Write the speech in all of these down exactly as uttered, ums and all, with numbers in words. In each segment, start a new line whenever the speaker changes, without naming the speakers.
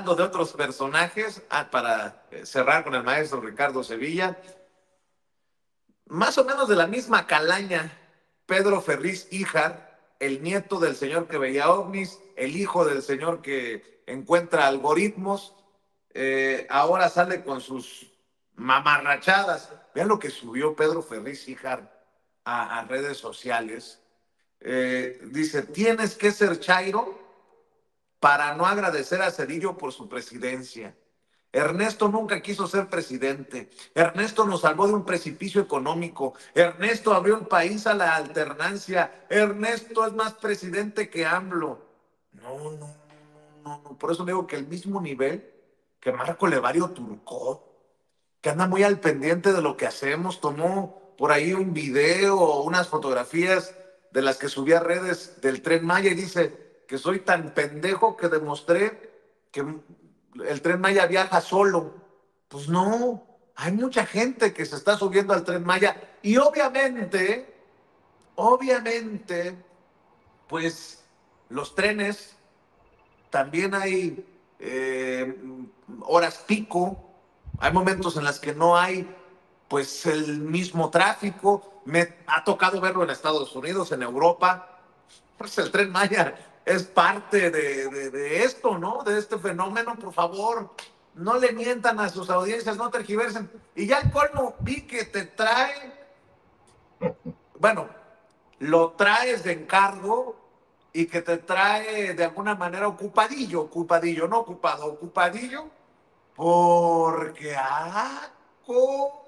hablando de otros personajes, ah, para cerrar con el maestro Ricardo Sevilla, más o menos de la misma calaña, Pedro Ferriz Híjar, el nieto del señor que veía ovnis, el hijo del señor que encuentra algoritmos, eh, ahora sale con sus mamarrachadas. Vean lo que subió Pedro Ferriz Híjar a, a redes sociales. Eh, dice, tienes que ser chairo para no agradecer a Cedillo por su presidencia. Ernesto nunca quiso ser presidente. Ernesto nos salvó de un precipicio económico. Ernesto abrió el país a la alternancia. Ernesto es más presidente que AMLO. No, no, no, no, no. Por eso digo que el mismo nivel que Marco Levario Turcó, que anda muy al pendiente de lo que hacemos, tomó por ahí un video o unas fotografías de las que subí a redes del Tren Maya y dice que soy tan pendejo que demostré que el Tren Maya viaja solo. Pues no, hay mucha gente que se está subiendo al Tren Maya y obviamente, obviamente, pues los trenes también hay eh, horas pico, hay momentos en las que no hay pues el mismo tráfico. Me ha tocado verlo en Estados Unidos, en Europa. Pues el Tren Maya es parte de, de, de esto, ¿no? De este fenómeno. Por favor, no le mientan a sus audiencias, no tergiversen. Y ya el colmo, vi que te trae, bueno, lo traes de encargo y que te trae de alguna manera ocupadillo, ocupadillo, no ocupado, ocupadillo, porque, ah, ¿cómo?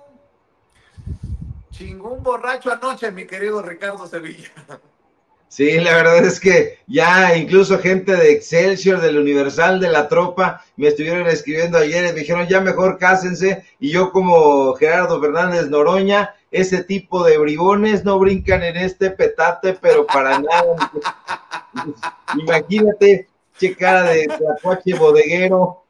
Chingó un borracho anoche, mi querido Ricardo Sevilla.
Sí, la verdad es que ya incluso gente de Excelsior, del Universal, de la Tropa, me estuvieron escribiendo ayer y me dijeron ya mejor cásense, y yo como Gerardo Fernández Noroña, ese tipo de bribones no brincan en este petate, pero para nada. Imagínate, che cara de tlacuache bodeguero.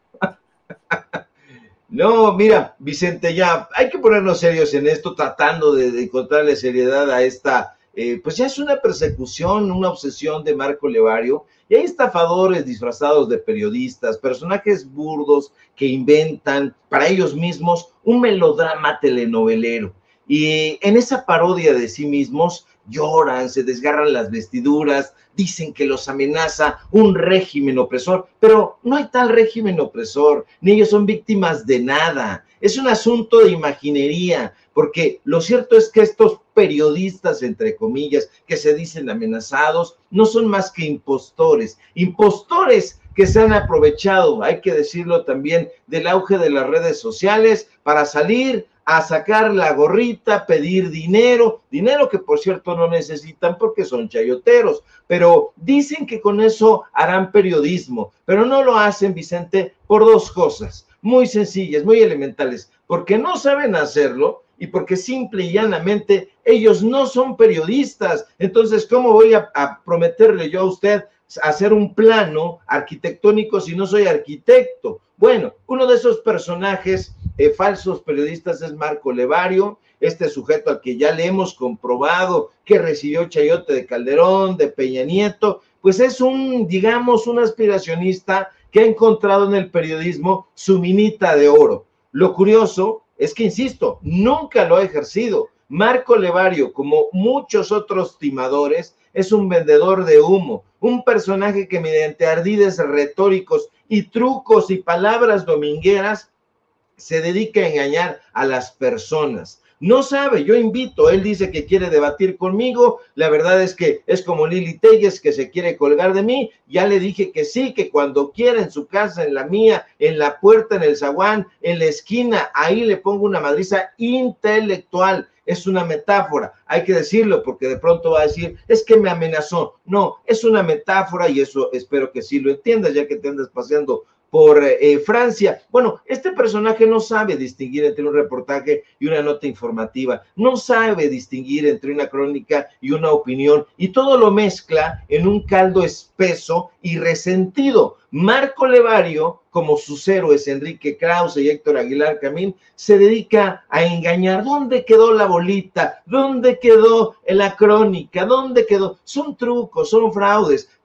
No, mira, Vicente, ya hay que ponernos serios en esto, tratando de, de encontrarle seriedad a esta, eh, pues ya es una persecución, una obsesión de Marco Levario, y hay estafadores disfrazados de periodistas, personajes burdos que inventan para ellos mismos un melodrama telenovelero, y en esa parodia de sí mismos lloran, se desgarran las vestiduras, dicen que los amenaza un régimen opresor, pero no hay tal régimen opresor, ni ellos son víctimas de nada, es un asunto de imaginería, porque lo cierto es que estos periodistas, entre comillas, que se dicen amenazados, no son más que impostores, impostores que se han aprovechado, hay que decirlo también, del auge de las redes sociales para salir a sacar la gorrita, pedir dinero, dinero que por cierto no necesitan porque son chayoteros, pero dicen que con eso harán periodismo, pero no lo hacen, Vicente, por dos cosas, muy sencillas, muy elementales, porque no saben hacerlo y porque simple y llanamente ellos no son periodistas. Entonces, ¿cómo voy a, a prometerle yo a usted hacer un plano arquitectónico si no soy arquitecto? Bueno, uno de esos personajes eh, falsos periodistas es Marco Levario, este sujeto al que ya le hemos comprobado que recibió chayote de Calderón, de Peña Nieto, pues es un, digamos, un aspiracionista que ha encontrado en el periodismo su minita de oro. Lo curioso es que, insisto, nunca lo ha ejercido. Marco Levario, como muchos otros timadores, es un vendedor de humo, un personaje que mediante ardides retóricos y trucos y palabras domingueras se dedica a engañar a las personas. No sabe, yo invito, él dice que quiere debatir conmigo, la verdad es que es como Lili Telles que se quiere colgar de mí, ya le dije que sí, que cuando quiera en su casa, en la mía, en la puerta, en el zaguán, en la esquina, ahí le pongo una madriza intelectual. Es una metáfora, hay que decirlo, porque de pronto va a decir, es que me amenazó. No, es una metáfora y eso espero que sí lo entiendas, ya que te andas paseando por eh, Francia. Bueno, este personaje no sabe distinguir entre un reportaje y una nota informativa, no sabe distinguir entre una crónica y una opinión, y todo lo mezcla en un caldo espeso y resentido. Marco Levario, como sus héroes Enrique Krause y Héctor Aguilar Camín, se dedica a engañar. ¿Dónde quedó la bolita? ¿Dónde quedó la crónica? ¿Dónde quedó? Son trucos, son fraudes,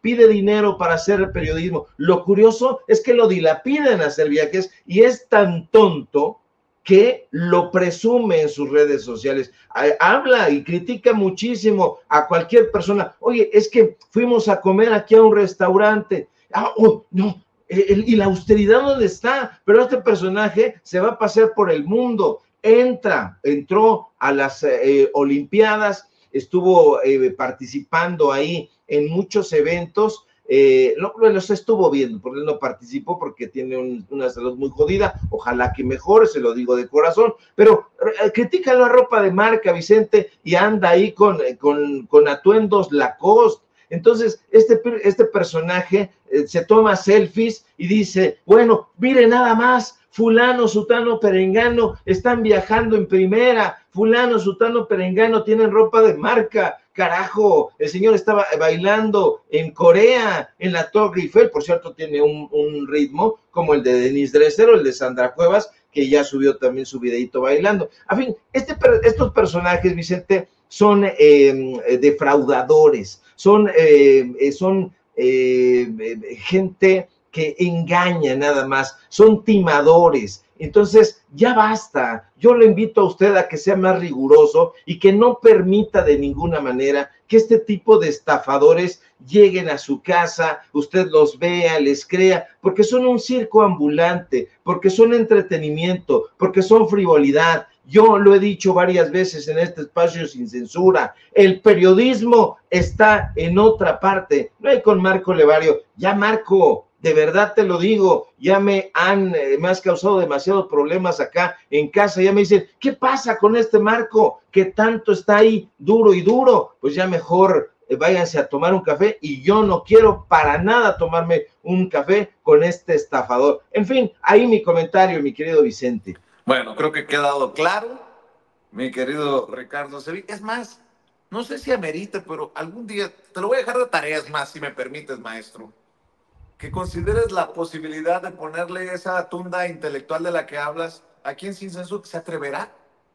pide dinero para hacer periodismo. Lo curioso es que lo dilapida en hacer viajes y es tan tonto que lo presume en sus redes sociales. Habla y critica muchísimo a cualquier persona. Oye, es que fuimos a comer aquí a un restaurante. Ah, oh, no, el, y la austeridad ¿dónde está? Pero este personaje se va a pasear por el mundo. Entra, entró a las eh, Olimpiadas, estuvo eh, participando ahí en muchos eventos. Eh, no, los estuvo viendo, porque él no participó porque tiene un, una salud muy jodida, ojalá que mejore, se lo digo de corazón, pero eh, critica la ropa de marca, Vicente, y anda ahí con, con, con atuendos Lacoste. Entonces, este, este personaje eh, se toma selfies y dice, bueno, mire nada más, fulano, sutano, perengano, están viajando en primera, fulano, sutano, perengano, tienen ropa de marca, carajo, el señor estaba bailando en Corea, en la Torre Eiffel, por cierto, tiene un, un ritmo como el de Denise Dresser o el de Sandra Cuevas, que ya subió también su videito bailando. A fin, este, estos personajes, Vicente, son eh, defraudadores, son, eh, son eh, gente que engaña nada más, son timadores. Entonces, ya basta. Yo le invito a usted a que sea más riguroso y que no permita de ninguna manera que este tipo de estafadores lleguen a su casa, usted los vea, les crea, porque son un circo ambulante, porque son entretenimiento, porque son frivolidad. Yo lo he dicho varias veces en este espacio sin censura, el periodismo está en otra parte, no hay con Marco Levario. Ya Marco, de verdad te lo digo, ya me han, eh, me has causado demasiados problemas acá en casa, ya me dicen, ¿qué pasa con este Marco que tanto está ahí duro y duro? Pues ya mejor eh, váyanse a tomar un café, y yo no quiero para nada tomarme un café con este estafador. En fin, ahí mi comentario, mi querido Vicente.
Bueno, creo que ha quedado claro, mi querido Ricardo Sevilla. Es más, no sé si amerite, pero algún día te lo voy a dejar de tareas más, si me permites, maestro. Que consideres la posibilidad de ponerle esa tunda intelectual de la que hablas aquí en Sin Censura. ¿Se atreverá?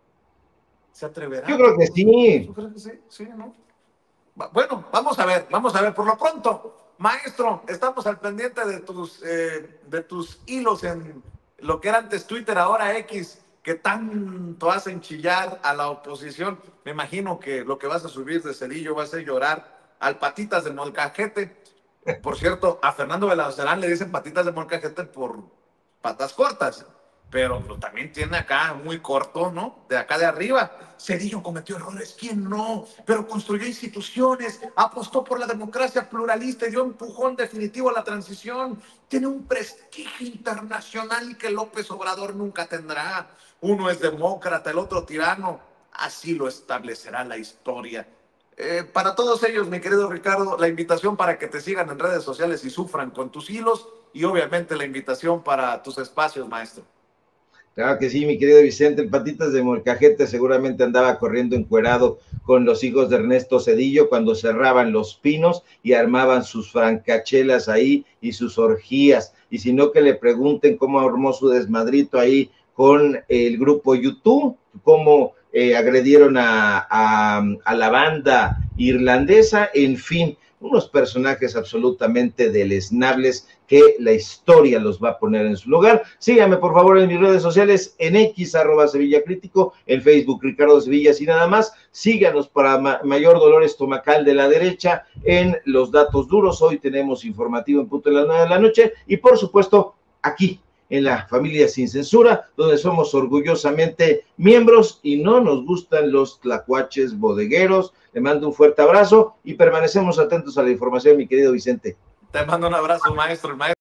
¿Se atreverá?
Yo creo que sí.
¿Tú crees que sí? Sí, ¿no? Bueno, vamos a ver, vamos a ver. Por lo pronto, maestro, estamos al pendiente de tus, eh, de tus hilos en lo que era antes Twitter, ahora X, que tanto hacen chillar a la oposición. Me imagino que lo que vas a subir de Cerillo va a ser llorar al patitas de molcajete. Por cierto, a Fernando Belalcázar le dicen patitas de molcajete por patas cortas, pero pues, también tiene acá muy corto, ¿no? De acá de arriba. Cedillo cometió errores, ¿quién no? Pero construyó instituciones, apostó por la democracia pluralista y dio empujón definitivo a la transición. Tiene un prestigio internacional que López Obrador nunca tendrá. Uno es demócrata, el otro tirano. Así lo establecerá la historia. Eh, para todos ellos, mi querido Ricardo, la invitación para que te sigan en redes sociales y sufran con tus hilos, y obviamente la invitación para tus espacios, maestro.
Claro que sí, mi querido Vicente. El patitas de molcajete seguramente andaba corriendo encuerado con los hijos de Ernesto Zedillo cuando cerraban Los Pinos y armaban sus francachelas ahí y sus orgías. Y si no, que le pregunten cómo armó su desmadrito ahí con el grupo YouTube, cómo eh, agredieron a, a, a la banda irlandesa, en fin, unos personajes absolutamente deleznables que la historia los va a poner en su lugar. Síganme por favor en mis redes sociales, en X, arroba Sevilla Crítico, en Facebook, Ricardo Sevilla, y nada más. Síganos para ma mayor dolor estomacal de la derecha en Los Datos Duros. Hoy tenemos informativo en punto de las nueve de la noche, y por supuesto aquí en la familia Sin Censura, donde somos orgullosamente miembros y no nos gustan los tlacuaches bodegueros. Le mando un fuerte abrazo y permanecemos atentos a la información, mi querido Vicente.
Te mando un abrazo, maestro. El maestro